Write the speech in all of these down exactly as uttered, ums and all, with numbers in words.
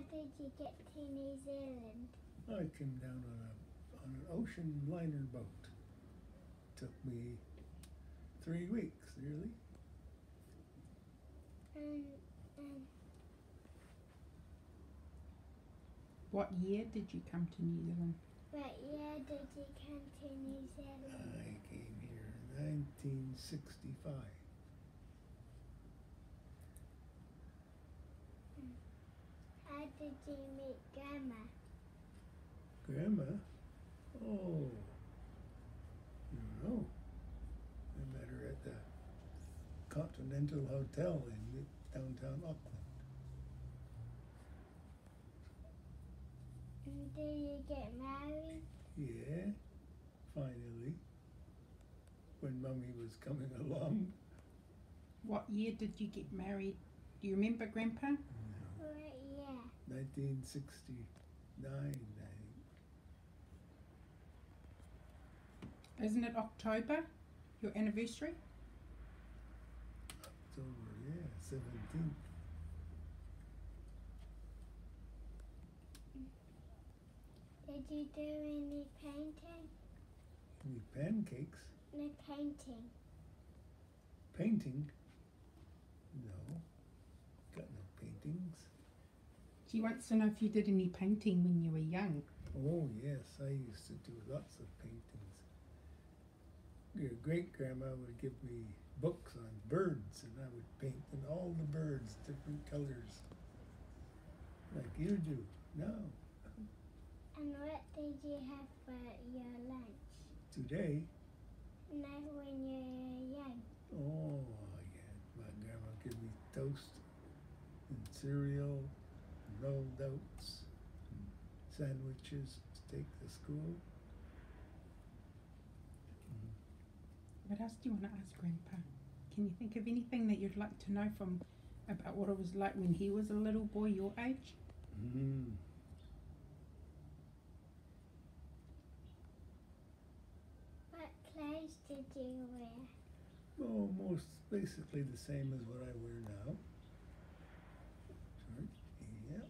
did you get to New Zealand? I came down on a on an ocean liner boat. Took me three weeks, nearly. Um, um, What year did you come to New Zealand? what year did you come to New Zealand? I came here in nineteen sixty-five. How did you meet Grandma? Grandma? Oh, you know, I met her at the Continental Hotel in downtown Auckland. And did you get married? Yeah, finally, when Mummy was coming along. What year did you get married? Do you remember, Grandpa? No, What year? nineteen sixty-nine, I think. Isn't it October, your anniversary? October, yeah, seventeenth. Did you do any painting? Any pancakes? No painting. Painting? No, got no paintings. She wants to know if you did any painting when you were young. Oh yes, I used to do lots of paintings. Your great grandma would give me books on birds, and I would paint in all the birds, different colors, like you do now. And what did you have for your lunch? Today, No, when you were young. oh yeah, my grandma gave me toast and cereal, and rolled oats, and sandwiches to take to school. What else do you want to ask Grandpa? Can you think of anything that you'd like to know from about what it was like when he was a little boy your age? Mm. What clothes did you wear? Oh, most basically the same as what I wear now. Short, yeah.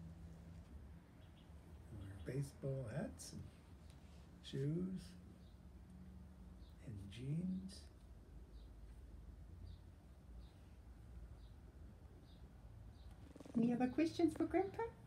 I wear baseball hats and shoes and jeans. Any other questions for Grandpa?